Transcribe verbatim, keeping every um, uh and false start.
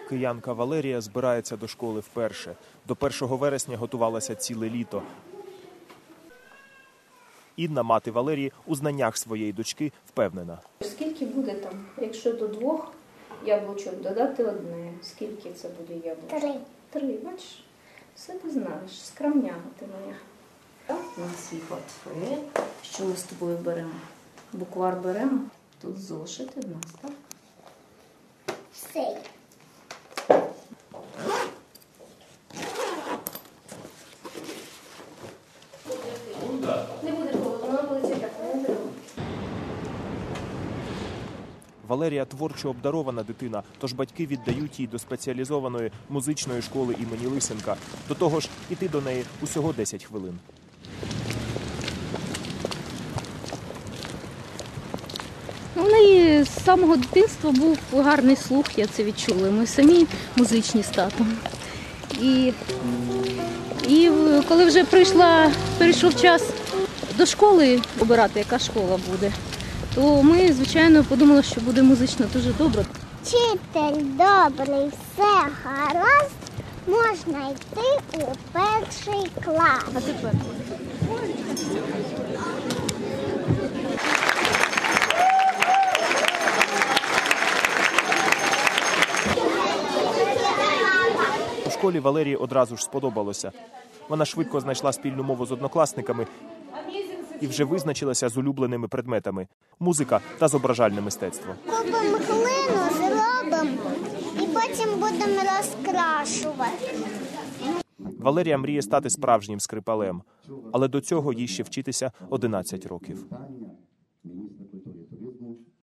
Киянка Валерія збирається до школи вперше. До першого вересня готувалася ціле літо. Інна, мати Валерії, у знаннях своєї дочки впевнена. Скільки буде там, якщо до двох яблучок додати одне? Скільки це буде яблучок? Три. Три, бачиш? Все ти знаєш, скромняга ти моя. У нас є портфель. Що ми з тобою беремо? Буквар беремо. Тут зошити в нас, так? Все. Не буде холодно, вона буде так, не треба. Валерія творчо обдарована дитина, тож батьки віддають їй до спеціалізованої музичної школи імені Лисенка. До того ж, іти до неї усього десять хвилин. У неї з самого дитинства був гарний слух, я це відчула. Ми самі музичні з татом. І, і коли вже прийшла, прийшов час до школи обирати, яка школа буде, то ми, звичайно, подумали, що буде музично дуже добре. Вчитель добрий, все гаразд, можна йти у перший клас. А тепер? У школі Валерії одразу ж сподобалося. Вона швидко знайшла спільну мову з однокласниками і вже визначилася з улюбленими предметами – музика та зображальне мистецтво. Купимо глину, зробимо і потім будемо розкрашувати. Валерія мріє стати справжнім скрипалем, але до цього їй ще вчитися одинадцять років.